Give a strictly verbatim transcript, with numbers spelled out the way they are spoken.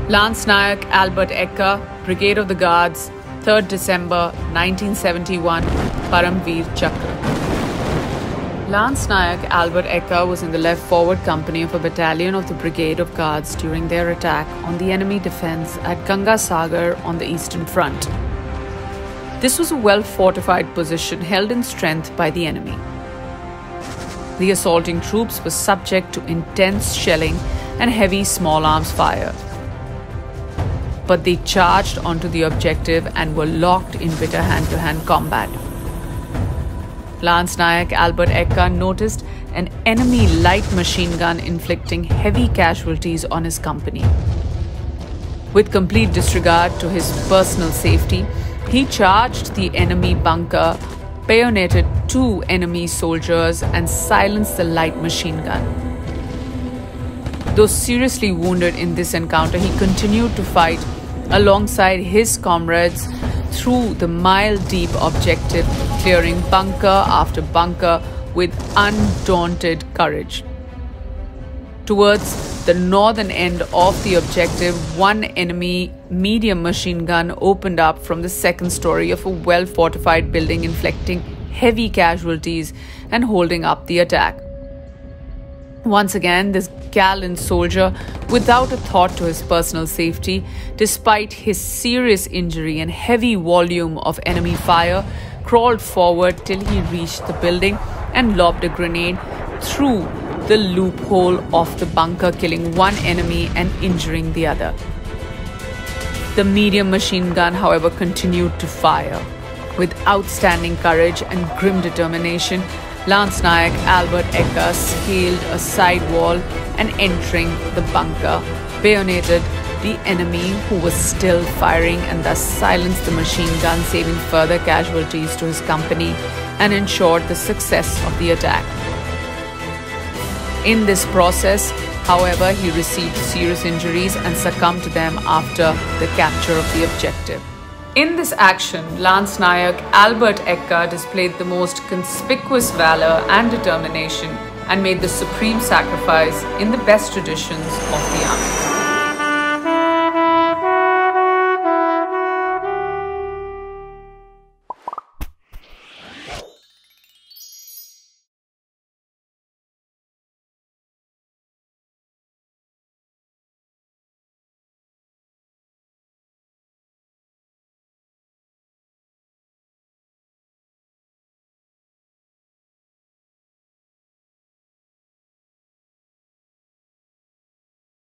Lance Nayak Albert Ekka, Brigade of the Guards, third December nineteen seventy-one, Paramveer Chakra. Lance Nayak Albert Ekka was in the left forward company of a battalion of the Brigade of Guards during their attack on the enemy defense at Ganga Sagar on the Eastern Front. This was a well-fortified position held in strength by the enemy. The assaulting troops were subject to intense shelling and heavy small arms fire. But they charged onto the objective and were locked in bitter hand-to-hand combat. Lance Nayak Albert Ekka noticed an enemy light machine gun inflicting heavy casualties on his company. With complete disregard to his personal safety, he charged the enemy bunker, bayoneted two enemy soldiers, and silenced the light machine gun. Though seriously wounded in this encounter, he continued to fight alongside his comrades through the mile-deep objective, clearing bunker after bunker with undaunted courage. Towards the northern end of the objective, one enemy medium machine gun opened up from the second story of a well-fortified building, inflicting heavy casualties and holding up the attack. Once again, this gallant soldier, without a thought to his personal safety, despite his serious injury and heavy volume of enemy fire, crawled forward till he reached the building and lobbed a grenade through the loophole of the bunker, killing one enemy and injuring the other. The medium machine gun, however, continued to fire. With outstanding courage and grim determination, Lance Nayak Albert Ekka scaled a side wall and, entering the bunker, bayoneted the enemy who was still firing and thus silenced the machine gun, saving further casualties to his company and ensured the success of the attack. In this process, however, he received serious injuries and succumbed to them after the capture of the objective. In this action, Lance Nayak Albert Ekka displayed the most conspicuous valor and determination and made the supreme sacrifice in the best traditions of the army.